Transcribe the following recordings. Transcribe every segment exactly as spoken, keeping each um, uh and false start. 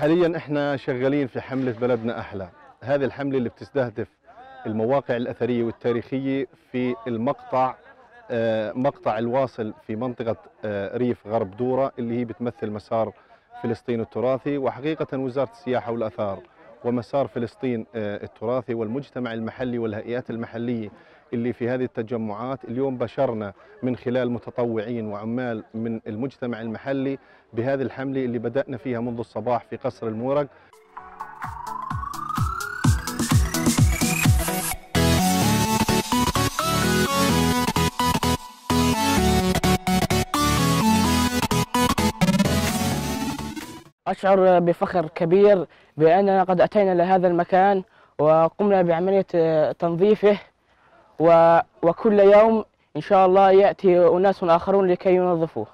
حاليا احنا شغالين في حملة بلدنا أحلى. هذه الحملة اللي بتستهدف المواقع الأثرية والتاريخية في المقطع مقطع الواصل في منطقة ريف غرب دورة اللي هي بتمثل مسار فلسطين التراثي، وحقيقة وزارة السياحة والآثار ومسار فلسطين التراثي والمجتمع المحلي والهيئات المحلية اللي في هذه التجمعات. اليوم بشرنا من خلال متطوعين وعمال من المجتمع المحلي بهذه الحملة اللي بدأنا فيها منذ الصباح في قصر المورق. أشعر بفخر كبير بأننا قد أتينا لهذا المكان وقمنا بعملية تنظيفه، وكل يوم إن شاء الله يأتي أناس آخرون لكي ينظفوه.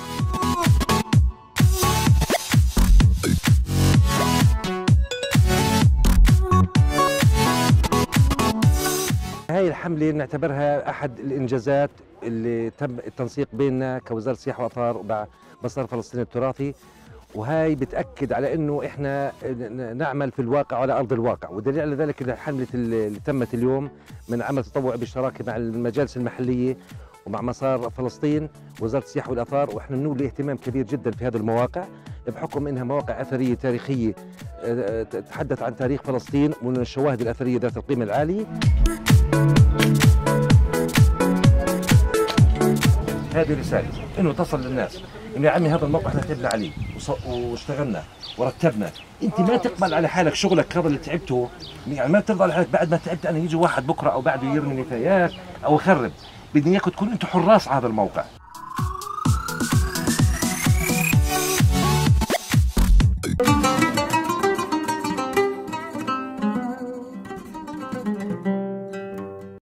هاي الحملة نعتبرها أحد الإنجازات اللي تم التنسيق بيننا كوزارة السياحة والآثار ومع مسار فلسطين التراثي، وهاي بتأكد على أنه إحنا نعمل في الواقع على أرض الواقع. ودليل على ذلك الحملة اللي تمت اليوم من عمل تطوعي بالشراكة مع المجالس المحلية ومع مسار فلسطين وزارة السياحة والآثار، وإحنا نولي اهتمام كبير جدا في هذه المواقع بحكم أنها مواقع أثرية تاريخية تتحدث عن تاريخ فلسطين ومن الشواهد الأثرية ذات القيمة العالية. هذه رسالة انه تصل للناس انه يا عمي هذا الموقع احنا تعبنا عليه واشتغلنا ورتبنا، انت ما تقبل على حالك شغلك هذا اللي تعبته، يعني ما بترضى على حالك بعد ما تعبت انا يجي واحد بكره او بعده يرمي نفايات او يخرب. بدي اياكم تكونوا انتم حراس على هذا الموقع.